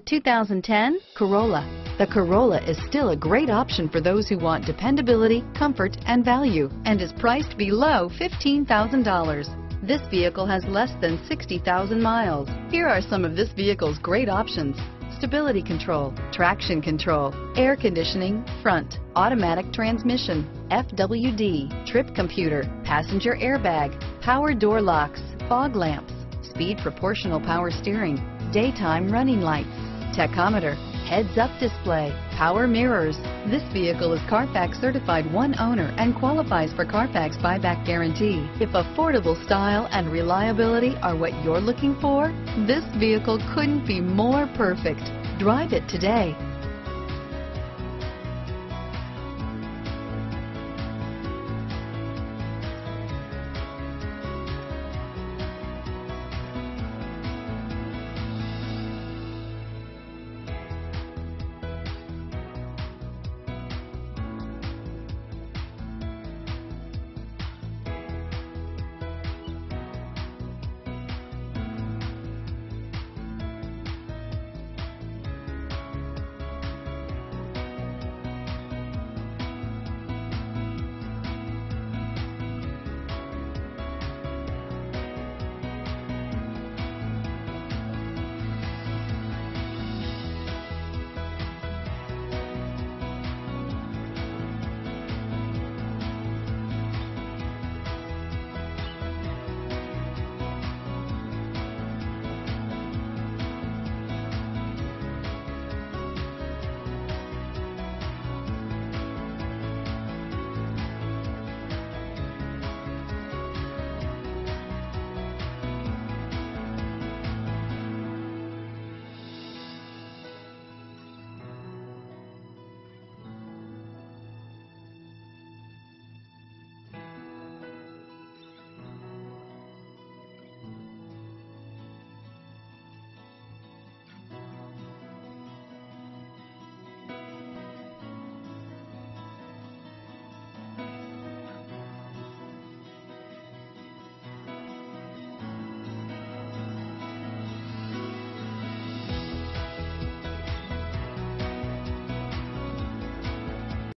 2010 Corolla. The Corolla is still a great option for those who want dependability, comfort, and value, and is priced below $15,000. This vehicle has less than 60,000 miles. Here are some of this vehicle's great options: stability control, traction control, air conditioning, front, automatic transmission, FWD, trip computer, passenger airbag, power door locks, fog lamps, speed proportional power steering, daytime running lights, tachometer, heads-up display, power mirrors. This vehicle is Carfax certified one owner and qualifies for Carfax buyback guarantee. If affordable style and reliability are what you're looking for, this vehicle couldn't be more perfect. Drive it today.